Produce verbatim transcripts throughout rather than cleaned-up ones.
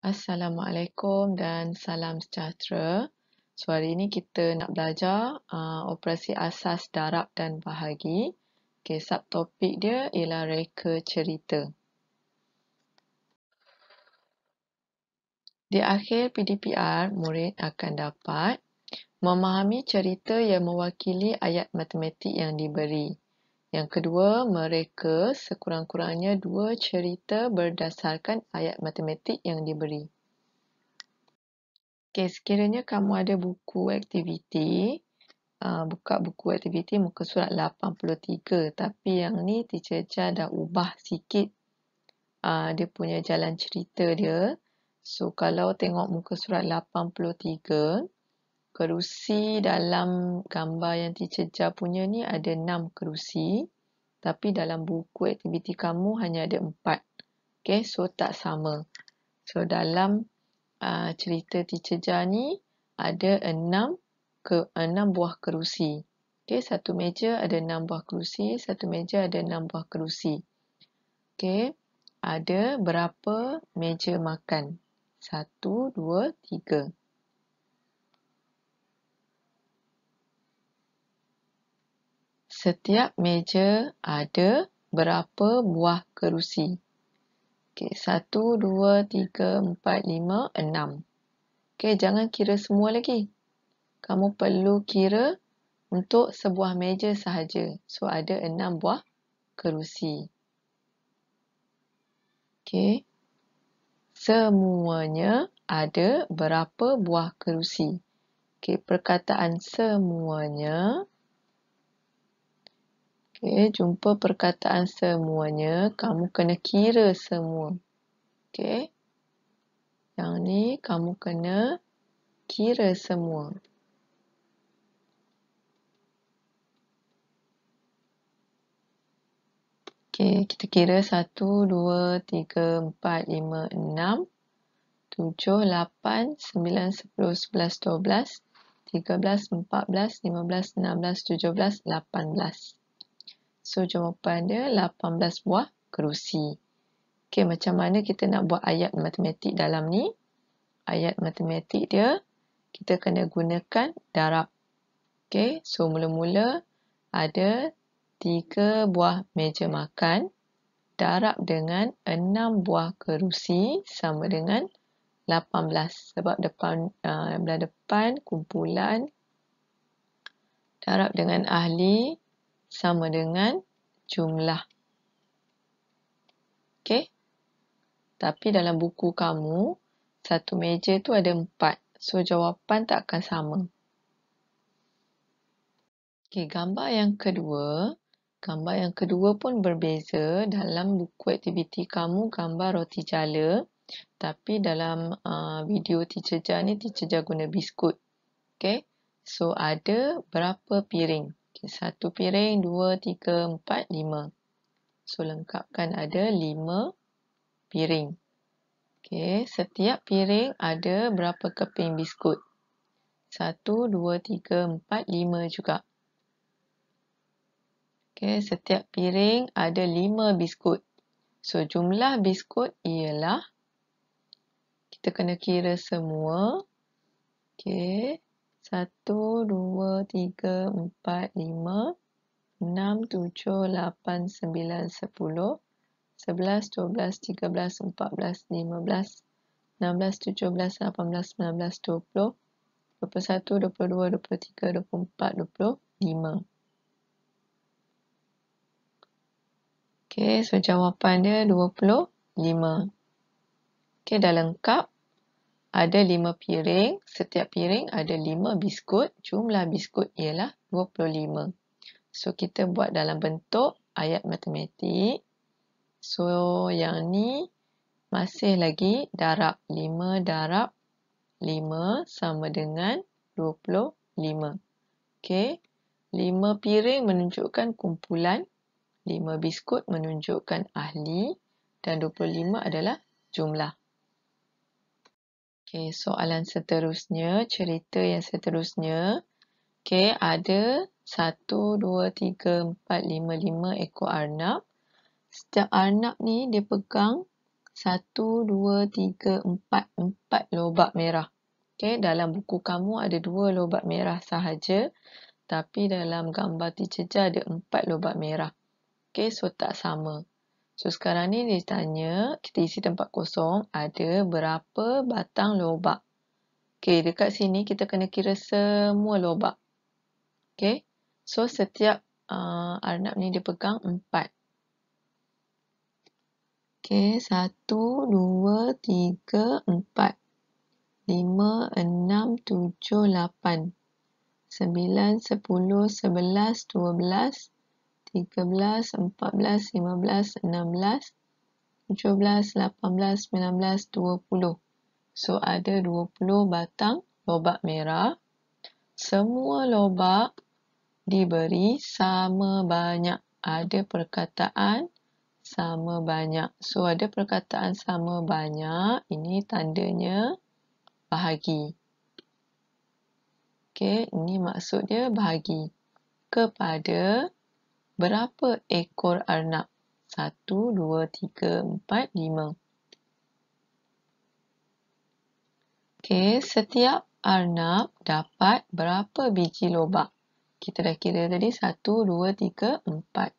Assalamualaikum dan salam sejahtera. So, hari ini kita nak belajar uh, operasi asas darab dan bahagi. Okay, subtopik dia ialah reka cerita. Di akhir P D P R, murid akan dapat memahami cerita yang mewakili ayat matematik yang diberi. Yang kedua, mereka sekurang-kurangnya dua cerita berdasarkan ayat matematik yang diberi. Okay, sekiranya kamu ada buku aktiviti, uh, buka buku aktiviti muka surat lapan puluh tiga. Tapi yang ni teacher Jah dah ubah sikit uh, dia punya jalan cerita dia. So, kalau tengok muka surat lapan puluh tiga, kerusi dalam gambar yang teacher Jah punya ni ada enam kerusi. Tapi dalam buku aktiviti kamu hanya ada empat. Okay, so tak sama. So, dalam Uh, cerita teacher Jah ni ada enam ke enam buah kerusi. Okey, satu meja ada enam buah kerusi, satu meja ada enam buah kerusi. Okey, ada berapa meja makan? Satu, dua, tiga. Setiap meja ada berapa buah kerusi? Okey, satu, dua, tiga, empat, lima, enam. Okey, jangan kira semua lagi. Kamu perlu kira untuk sebuah meja sahaja. So, ada enam buah kerusi. Okey. Semuanya ada berapa buah kerusi? Okey, perkataan semuanya. Okey, jumpa perkataan semuanya, kamu kena kira semua. Okey. Yang ni kamu kena kira semua. Okey, kita kira satu, dua, tiga, empat, lima, enam, tujuh, lapan, sembilan, sepuluh, sebelas, dua belas, tiga belas, empat belas, lima belas, enam belas, tujuh belas, lapan belas. So, jawapan dia lapan belas buah kerusi. Okey, macam mana kita nak buat ayat matematik dalam ni? Ayat matematik dia, kita kena gunakan darab. Okey, so mula-mula ada tiga buah meja makan. Darab dengan enam buah kerusi sama dengan lapan belas. Sebab depan uh, belah depan kumpulan darab dengan ahli sama dengan jumlah. Okey. Tapi dalam buku kamu, satu meja tu ada empat. So, jawapan tak akan sama. Okey, gambar yang kedua. Gambar yang kedua pun berbeza. Dalam buku aktiviti kamu, gambar roti jala. Tapi dalam uh, video teacher Jah ni, teacher Jah guna biskut. Okey. So, ada berapa piring? Okay, satu piring, dua, tiga, empat, lima. So, lengkapkan ada lima piring. Okey, setiap piring ada berapa keping biskut? Satu, dua, tiga, empat, lima juga. Okey, setiap piring ada lima biskut. So, jumlah biskut ialah, kita kena kira semua. Okey. Satu, dua, tiga, empat, lima, enam, tujuh, lapan, sembilan, sepuluh, sebelas, dua belas, tiga belas, empat belas, lima belas, enam belas, tujuh belas, lapan belas, sembilan belas, dua puluh, dua puluh satu, dua puluh dua, dua puluh tiga, dua puluh empat, dua puluh lima. Okey, so jawapan dia dua puluh lima. Okey, dah lengkap. Ada lima piring, setiap piring ada lima biskut, jumlah biskut ialah dua puluh lima. So, kita buat dalam bentuk ayat matematik. So, yang ni masih lagi darab. lima darab lima sama dengan dua puluh lima. Okey, lima piring menunjukkan kumpulan, lima biskut menunjukkan ahli dan dua puluh lima adalah jumlah. Okey, soalan seterusnya, cerita yang seterusnya. Okey, ada satu, dua, tiga, empat, lima, lima ekor arnab. Setiap arnab ni dia pegang satu, dua, tiga, empat. Empat lobak merah. Okay, dalam buku kamu ada dua lobak merah sahaja. Tapi dalam gambar teacher Jah ada empat lobak merah. Okay, so tak sama. So sekarang ni dia tanya, kita isi tempat kosong, ada berapa batang lobak. Okay, dekat sini kita kena kira semua lobak. Okay, so setiap uh, Arnab ni dia pegang empat. Okay, satu, dua, tiga, empat. Lima, enam, tujuh, lapan. Sembilan, sepuluh, sebelas, dua belas, tiga belas, empat belas, lima belas, enam belas, tujuh belas, lapan belas, sembilan belas, dua puluh. So, ada dua puluh batang lobak merah. Semua lobak diberi sama banyak. Ada perkataan sama banyak. So, ada perkataan sama banyak. Ini tandanya bahagi. Okey, ini maksud dia bahagi. Kepada berapa ekor arnab? Satu, dua, tiga, empat, lima. Okey, setiap arnab dapat berapa biji lobak? Kita dah kira tadi satu, dua, tiga, empat.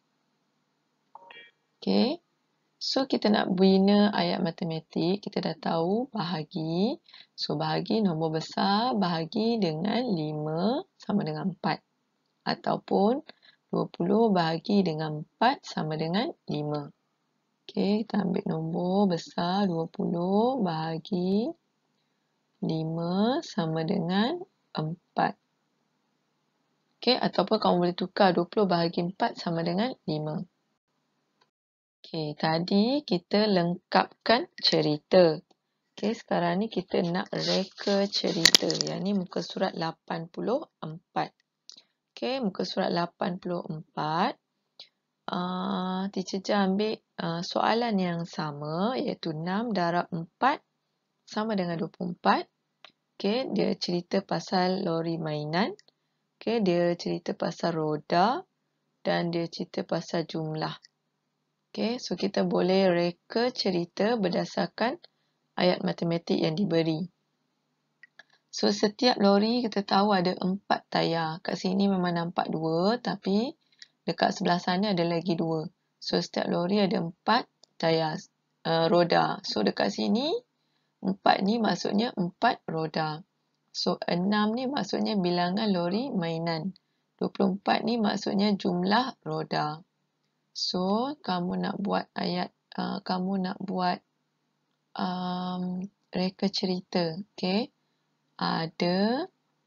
Okey, so kita nak bina ayat matematik. Kita dah tahu bahagi. So, bahagi nombor besar bahagi dengan lima sama dengan empat. Ataupun dua puluh bahagi dengan empat sama dengan lima. Okey, kita ambil nombor besar dua puluh bahagi lima sama dengan empat. Okey, ataupun kamu boleh tukar dua puluh bahagi empat sama dengan lima. Okey, tadi kita lengkapkan cerita. Okey, sekarang ni kita nak reka cerita. Yang ni muka surat lapan puluh empat. Okey, muka surat lapan puluh empat. Uh, teacher Jah ambil uh, soalan yang sama, iaitu enam darab empat sama dengan dua puluh empat. Okey, dia cerita pasal lori mainan. Okey, dia cerita pasal roda dan dia cerita pasal jumlah. Okey, so kita boleh reka cerita berdasarkan ayat matematik yang diberi. So, setiap lori kita tahu ada empat tayar. Kat sini memang nampak dua, tapi dekat sebelah sana ada lagi dua. So, setiap lori ada empat tayar uh, roda. So, dekat sini, empat ni maksudnya empat roda. So, enam ni maksudnya bilangan lori mainan. dua puluh empat ni maksudnya jumlah roda. So, kamu nak buat ayat, uh, kamu nak buat um, reka cerita. Okay. Ada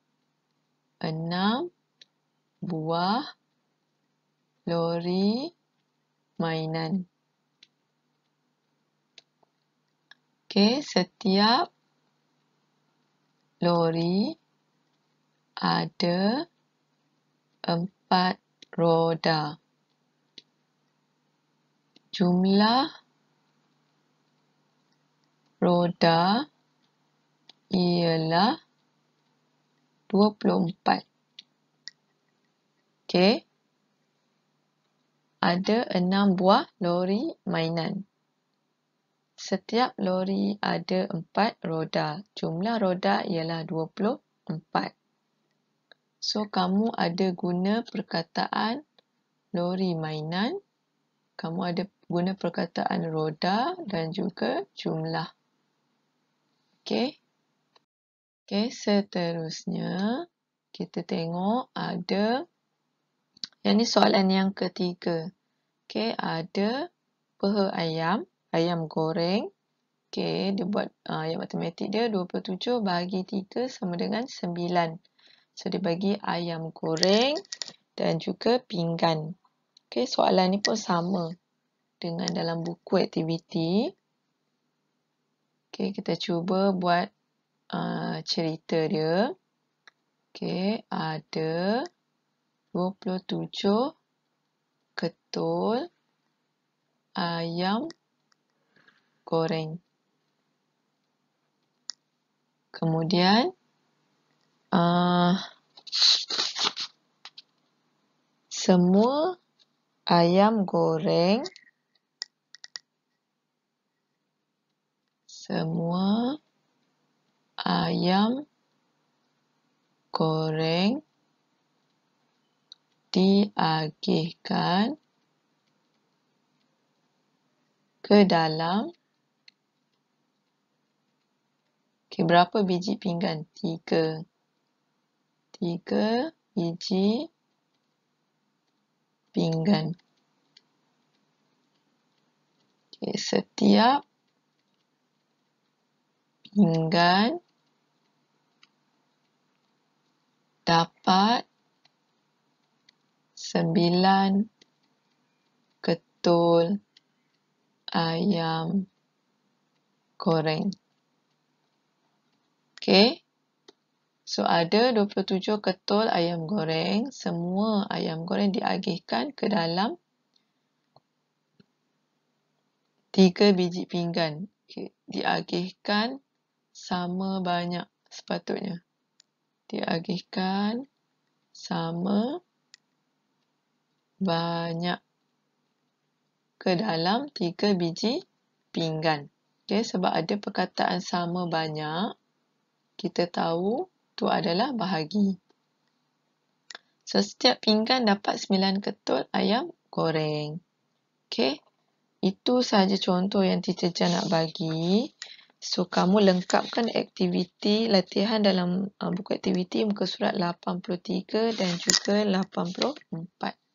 enam buah lori mainan. Okey, setiap lori ada empat roda. Jumlah roda ialah dua puluh empat. Okey. Ada enam buah lori mainan. Setiap lori ada empat roda. Jumlah roda ialah dua puluh empat. So, kamu ada guna perkataan lori mainan. Kamu ada guna perkataan roda dan juga jumlah. Okey. Okey, seterusnya kita tengok ada, yang ni soalan yang ketiga. Okey, ada peha ayam. Ayam goreng. Okey, dia buat uh, ayat matematik dia dua puluh tujuh bahagi tiga sama dengan sembilan. So, dia bagi ayam goreng dan juga pinggan. Okey, soalan ni pun sama dengan dalam buku aktiviti. Okey, kita cuba buat uh, cerita dia. Okey, ada dua puluh tujuh ketul ayam goreng. Kemudian, uh, semua ayam goreng semua ayam goreng diagihkan ke dalam, okay, berapa biji pinggan? Tiga. Tiga biji pinggan. Okay, setiap pinggan dapat sembilan ketul ayam goreng. Okey. So, ada dua puluh tujuh ketul ayam goreng. Semua ayam goreng diagihkan ke dalam tiga biji pinggan. Okay. Diagihkan sama banyak sepatutnya. Diagihkan sama banyak ke dalam tiga biji pinggan. Okay, sebab ada perkataan sama banyak, kita tahu tu adalah bahagi. So, setiap pinggan dapat sembilan ketul ayam goreng. Okay, itu sahaja contoh yang Teacher Jan nak bagi. So, kamu lengkapkan aktiviti latihan dalam uh, buku aktiviti muka surat lapan puluh tiga dan juga lapan puluh empat.